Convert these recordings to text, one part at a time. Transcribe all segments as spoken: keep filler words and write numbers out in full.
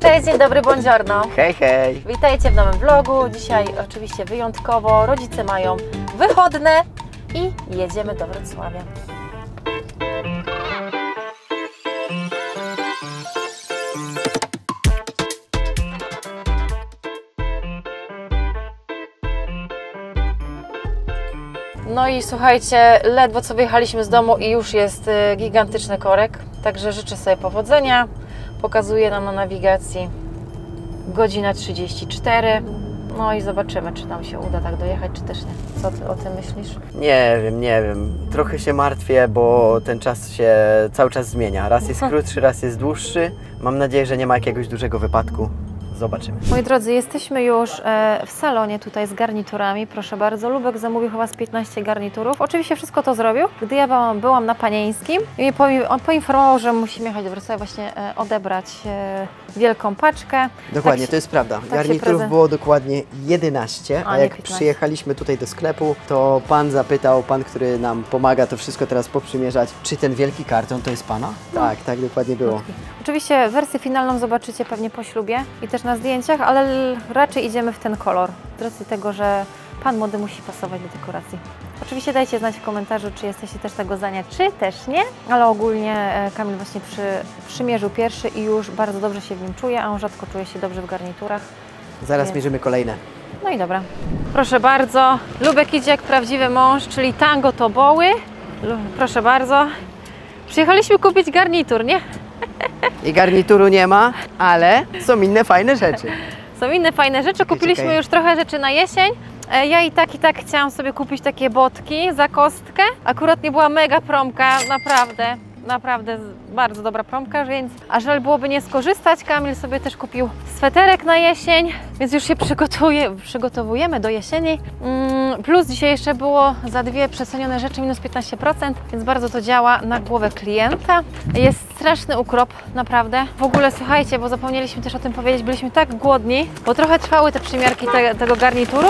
Cześć, dzień dobry, buongiorno. Hej, hej. Witajcie w nowym vlogu. Dzisiaj oczywiście wyjątkowo. Rodzice mają wychodne i jedziemy do Wrocławia. No i słuchajcie, ledwo co wyjechaliśmy z domu i już jest gigantyczny korek, także życzę sobie powodzenia. Pokazuje nam na nawigacji godzina trzydzieści cztery. No i zobaczymy, czy nam się uda tak dojechać, czy też nie. Co ty o tym myślisz? Nie wiem, nie wiem. Trochę się martwię, bo ten czas się cały czas zmienia. Raz jest krótszy, raz jest dłuższy. Mam nadzieję, że nie ma jakiegoś dużego wypadku. Zobaczymy. Moi drodzy, jesteśmy już w salonie tutaj z garniturami. Proszę bardzo, Lubek zamówił chyba z piętnaście garniturów. Oczywiście wszystko to zrobił, gdy ja byłam, byłam na Panieńskim i on poinformował, że musimy jechać do Wrocławia właśnie odebrać wielką paczkę. Dokładnie, tak, to jest prawda. Tak Garniturów było dokładnie jedenaście, a, a jak piętnaście. Przyjechaliśmy tutaj do sklepu, to pan zapytał, pan, który nam pomaga to wszystko teraz poprzymierzać, czy ten wielki karton to jest pana? No. Tak, tak dokładnie było. Oczywiście wersję finalną zobaczycie pewnie po ślubie i też na zdjęciach, ale raczej idziemy w ten kolor, z racji tego, że pan młody musi pasować do dekoracji. Oczywiście dajcie znać w komentarzu, czy jesteście też tego zdania, czy też nie, ale ogólnie Kamil właśnie przy, przymierzył pierwszy i już bardzo dobrze się w nim czuje, a on rzadko czuje się dobrze w garniturach. Zaraz więc... mierzymy kolejne. No i dobra. Proszę bardzo, Lubek idzie jak prawdziwy mąż, czyli tango to boły. Proszę bardzo. Przyjechaliśmy kupić garnitur, nie? I garnituru nie ma, ale są inne fajne rzeczy. Są inne fajne rzeczy. Kupiliśmy czekaj. już trochę rzeczy na jesień. Ja i tak, i tak chciałam sobie kupić takie botki za kostkę. Akurat nie była mega promka, naprawdę, naprawdę bardzo dobra promka, więc a żal byłoby nie skorzystać. Kamil sobie też kupił sweterek na jesień, więc już się przygotuje, przygotowujemy do jesieni. Plus dzisiaj jeszcze było za dwie przecenione rzeczy minus piętnaście procent, więc bardzo to działa na głowę klienta. Jest straszny ukrop, naprawdę. W ogóle słuchajcie, bo zapomnieliśmy też o tym powiedzieć, byliśmy tak głodni, bo trochę trwały te przymiarki te, tego garnituru.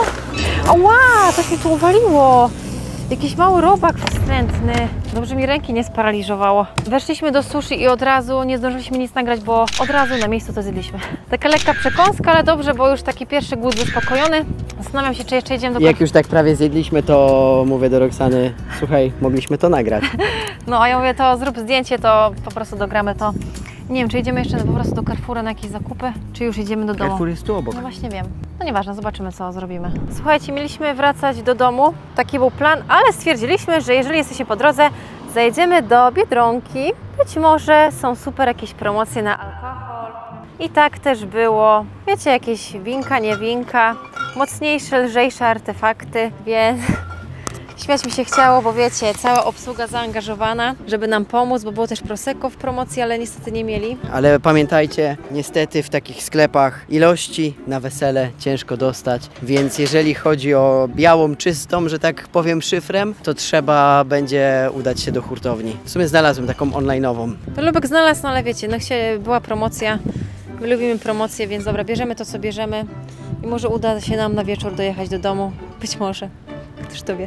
Ła, coś mi tu uwaliło! Jakiś mały robak wstrętny. Dobrze mi ręki nie sparaliżowało. Weszliśmy do sushi i od razu nie zdążyliśmy nic nagrać, bo od razu na miejscu to zjedliśmy. Taka lekka przekąska, ale dobrze, bo już taki pierwszy głód zaspokojony. Zastanawiam się, czy jeszcze jedziemy do... Jak już tak prawie zjedliśmy, to mówię do Roxany, słuchaj, mogliśmy to nagrać. No a ja mówię, to zrób zdjęcie, to po prostu dogramy to. Nie wiem, czy idziemy jeszcze po prostu do Carrefoura na jakieś zakupy, czy już idziemy do domu. Carrefour jest tu obok. No właśnie wiem. No nieważne, zobaczymy, co zrobimy. Słuchajcie, mieliśmy wracać do domu, taki był plan, ale stwierdziliśmy, że jeżeli jesteście po drodze, zajedziemy do Biedronki. Być może są super jakieś promocje na alkohol. I tak też było. Wiecie, jakieś winka, nie winka, mocniejsze, lżejsze artefakty, więc... Śmiać mi się chciało, bo wiecie, cała obsługa zaangażowana, żeby nam pomóc, bo było też Prosecco w promocji, ale niestety nie mieli. Ale pamiętajcie, niestety w takich sklepach ilości na wesele ciężko dostać, więc jeżeli chodzi o białą, czystą, że tak powiem szyfrem, to trzeba będzie udać się do hurtowni. W sumie znalazłem taką online'ową. To Lubek znalazł, no ale wiecie, no była promocja, my lubimy promocję, więc dobra, bierzemy to, co bierzemy i może uda się nam na wieczór dojechać do domu. Być może. Ktoś to wie.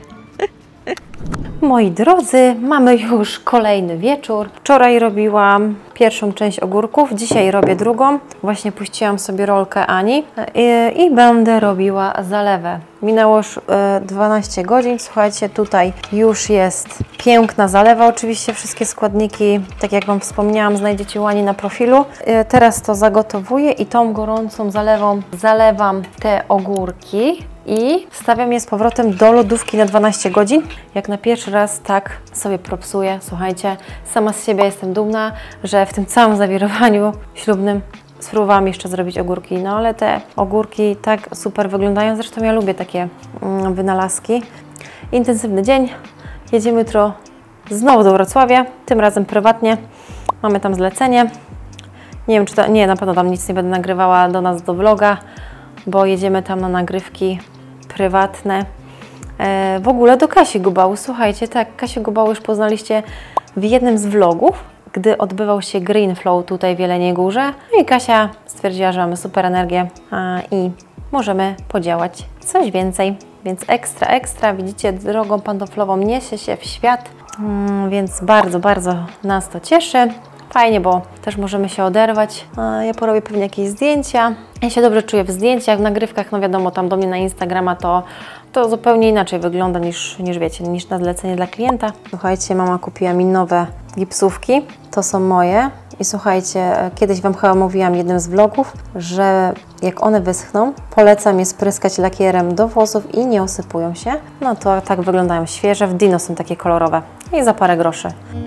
Moi drodzy, mamy już kolejny wieczór. Wczoraj robiłam pierwszą część ogórków, dzisiaj robię drugą. Właśnie puściłam sobie rolkę Ani i, i będę robiła zalewę. Minęło już dwanaście godzin, słuchajcie, tutaj już jest piękna zalewa. Oczywiście wszystkie składniki, tak jak Wam wspomniałam, znajdziecie u Ani na profilu. Teraz to zagotowuję i tą gorącą zalewą zalewam te ogórki. I wstawiam je z powrotem do lodówki na dwanaście godzin. Jak na pierwszy raz tak sobie propsuję. Słuchajcie, sama z siebie jestem dumna, że w tym całym zawirowaniu ślubnym spróbowałam jeszcze zrobić ogórki. No ale te ogórki tak super wyglądają. Zresztą ja lubię takie mm, wynalazki. Intensywny dzień. Jedziemy jutro znowu do Wrocławia. Tym razem prywatnie. Mamy tam zlecenie. Nie wiem, czy to... Nie, na pewno tam nic nie będę nagrywała do nas do vloga, bo jedziemy tam na nagrywki prywatne. E, w ogóle do Kasi Gubału. Słuchajcie, tak, Kasię Gubału już poznaliście w jednym z vlogów, gdy odbywał się Green Flow tutaj w Jeleniej Górze. No i Kasia stwierdziła, że mamy super energię a, i możemy podziałać coś więcej. Więc ekstra, ekstra, widzicie, drogą pantoflową niesie się w świat, mm, więc bardzo, bardzo nas to cieszy. Fajnie, bo też możemy się oderwać. Ja porobię pewnie jakieś zdjęcia. Ja się dobrze czuję w zdjęciach, w nagrywkach, no wiadomo, tam do mnie na Instagrama to, to zupełnie inaczej wygląda niż, niż wiecie, niż na zlecenie dla klienta. Słuchajcie, mama kupiła mi nowe gipsówki. To są moje. I słuchajcie, kiedyś Wam chyba mówiłam w jednym z vlogów, że jak one wyschną, polecam je spryskać lakierem do włosów i nie osypują się. No to tak wyglądają świeże. W Dino są takie kolorowe. I za parę groszy.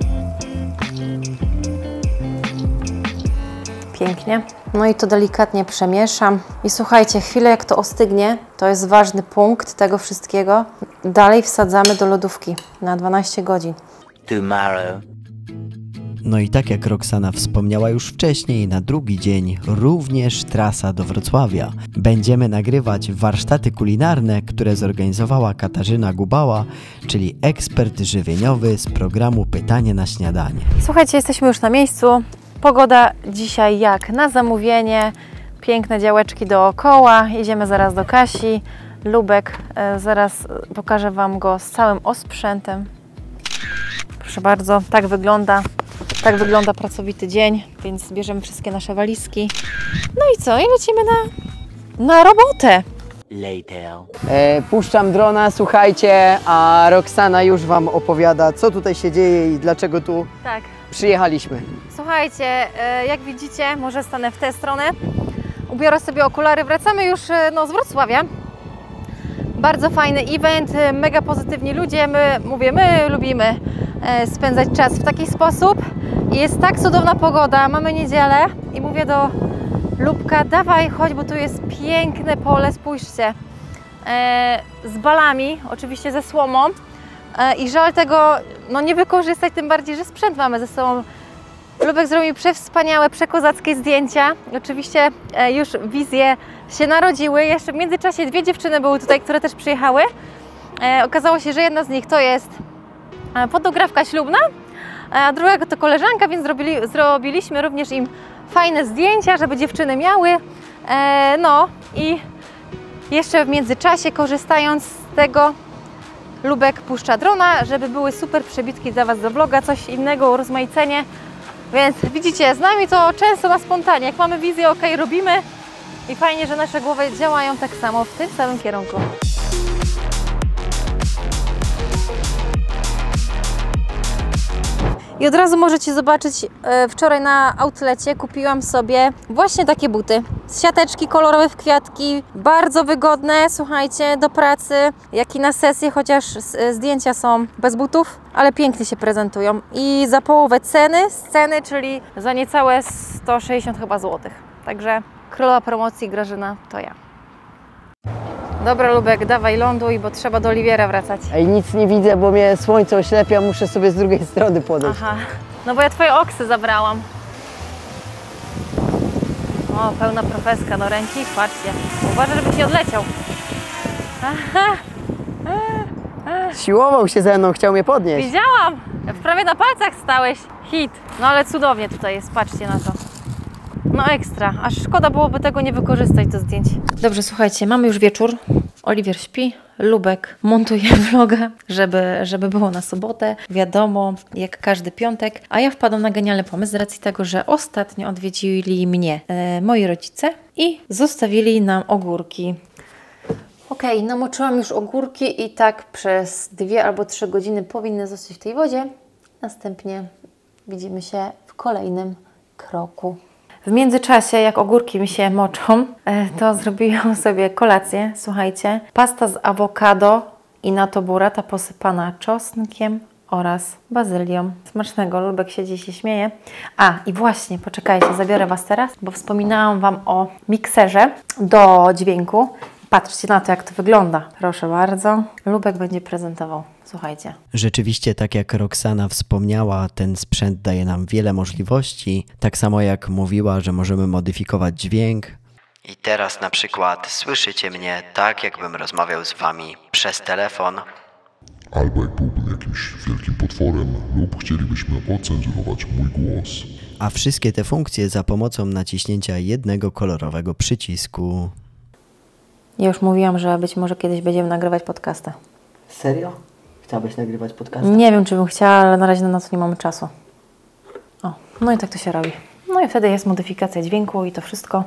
Pięknie. No i to delikatnie przemieszam. I słuchajcie, chwilę jak to ostygnie, to jest ważny punkt tego wszystkiego. Dalej wsadzamy do lodówki na dwanaście godzin. Tomorrow. No i tak jak Roxana wspomniała już wcześniej, na drugi dzień również trasa do Wrocławia. Będziemy nagrywać warsztaty kulinarne, które zorganizowała Katarzyna Gubała, czyli ekspert żywieniowy z programu Pytanie na śniadanie. Słuchajcie, jesteśmy już na miejscu. Pogoda dzisiaj jak na zamówienie. Piękne działeczki dookoła. Jedziemy zaraz do Kasi. Lubek, e, zaraz pokażę Wam go z całym osprzętem. Proszę bardzo, tak wygląda. Tak wygląda pracowity dzień, więc bierzemy wszystkie nasze walizki. No i co? I lecimy na, na robotę. Later. E, puszczam drona, słuchajcie, a Roxana już Wam opowiada, co tutaj się dzieje i dlaczego tu Tak. przyjechaliśmy. Słuchajcie, e, jak widzicie, może stanę w tę stronę. Ubiorę sobie okulary. Wracamy już e, no, z Wrocławia. Bardzo fajny event, mega pozytywni ludzie. My, mówię, my lubimy e, spędzać czas w taki sposób. I jest tak cudowna pogoda, mamy niedzielę i mówię do Lubka, dawaj chodź, bo tu jest piękne pole, spójrzcie, e, z balami, oczywiście ze słomą e, i żal tego no, nie wykorzystać, tym bardziej, że sprzęt mamy ze sobą. Lubek zrobił przewspaniałe, przekozackie zdjęcia, oczywiście e, już wizje się narodziły, jeszcze w międzyczasie dwie dziewczyny były tutaj, które też przyjechały. E, okazało się, że jedna z nich to jest fotografka ślubna, a druga to koleżanka, więc zrobili, zrobiliśmy również im fajne zdjęcia, żeby dziewczyny miały. E, no i jeszcze w międzyczasie, korzystając z tego, Lubek puszcza drona, żeby były super przebitki dla Was do vloga, coś innego, urozmaicenie. Więc widzicie, z nami to często na spontanie. Jak mamy wizję, ok, robimy. I fajnie, że nasze głowy działają tak samo w tym samym kierunku. I od razu możecie zobaczyć, wczoraj na outlecie kupiłam sobie właśnie takie buty. Z siateczki kolorowe w kwiatki, bardzo wygodne, słuchajcie, do pracy, jak i na sesję, chociaż zdjęcia są bez butów, ale pięknie się prezentują. I za połowę ceny, z ceny, czyli za niecałe sto sześćdziesiąt chyba złotych. Także królowa promocji Grażyna to ja. Dobra, Lubek, dawaj ląduj, bo trzeba do Oliwiera wracać. Ej, nic nie widzę, bo mnie słońce oślepia, muszę sobie z drugiej strony podejść. Aha, no bo ja Twoje oksy zabrałam. O, pełna profeska do ręki, patrzcie. Uważaj, żebyś nie odleciał. Aha. Siłował się ze mną, chciał mnie podnieść. Widziałam! Prawie na palcach stałeś. Hit. No ale cudownie tutaj jest, patrzcie na to. No ekstra, aż szkoda byłoby tego nie wykorzystać do zdjęć. Dobrze, słuchajcie, mamy już wieczór. Oliwier śpi, Lubek montuje vloga, żeby, żeby było na sobotę. Wiadomo, jak każdy piątek. A ja wpadłam na genialny pomysł z racji tego, że ostatnio odwiedzili mnie e, moi rodzice i zostawili nam ogórki. Ok, namoczyłam już ogórki i tak przez dwie albo trzy godziny powinny zostać w tej wodzie. Następnie widzimy się w kolejnym kroku. W międzyczasie, jak ogórki mi się moczą, to zrobiłam sobie kolację. Słuchajcie, pasta z awokado i na to burrata posypana czosnkiem oraz bazylią. Smacznego, Lubek siedzi i się śmieje. A, i właśnie, poczekajcie, zabiorę Was teraz, bo wspominałam Wam o mikserze do dźwięku. Patrzcie na to, jak to wygląda. Proszę bardzo. Lubek będzie prezentował. Słuchajcie. Rzeczywiście, tak jak Roxana wspomniała, ten sprzęt daje nam wiele możliwości. Tak samo jak mówiła, że możemy modyfikować dźwięk. I teraz na przykład słyszycie mnie tak, jakbym rozmawiał z Wami przez telefon. Albo jak byłbym jakimś wielkim potworem lub chcielibyśmy ocenzurować mój głos. A wszystkie te funkcje za pomocą naciśnięcia jednego kolorowego przycisku. Ja już mówiłam, że być może kiedyś będziemy nagrywać podcasta. Serio? Chciałabyś nagrywać podcast? Nie wiem, czy bym chciała, ale na razie na to nie mamy czasu. O. No i tak to się robi. No i wtedy jest modyfikacja dźwięku i to wszystko.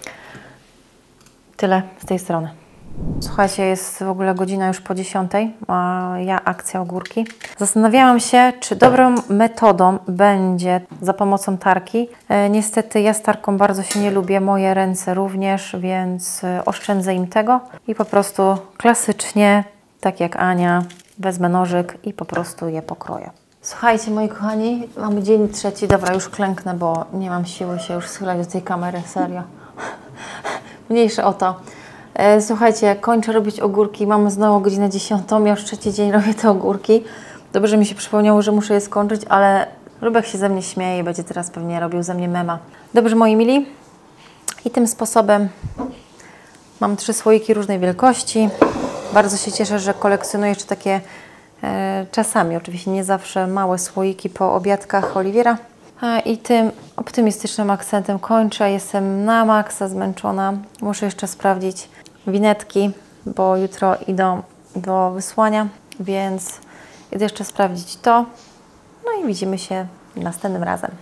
Tyle z tej strony. Słuchajcie, jest w ogóle godzina już po dziesiątej, a ja akcja ogórki. Zastanawiałam się, czy dobrą metodą będzie za pomocą tarki. E, niestety ja z tarką bardzo się nie lubię, moje ręce również, więc oszczędzę im tego i po prostu klasycznie, tak jak Ania, wezmę nożyk i po prostu je pokroję. Słuchajcie, moi kochani, mamy dzień trzeci. Dobra, już klęknę, bo nie mam siły się już schylać do tej kamery, serio. Mniejsze o to. Słuchajcie, kończę robić ogórki, mamy znowu godzinę dziesiątą, ja już trzeci dzień robię te ogórki. Dobrze, że mi się przypomniało, że muszę je skończyć, ale Rubek się ze mnie śmieje i będzie teraz pewnie robił ze mnie mema. Dobrze, moi mili, i tym sposobem mam trzy słoiki różnej wielkości. Bardzo się cieszę, że kolekcjonuję jeszcze takie e, czasami, oczywiście nie zawsze, małe słoiki po obiadkach Oliwiera. A, I tym optymistycznym akcentem kończę. Jestem na maksa zmęczona. Muszę jeszcze sprawdzić winetki, bo jutro idą do wysłania, więc idę jeszcze sprawdzić to. No i widzimy się następnym razem.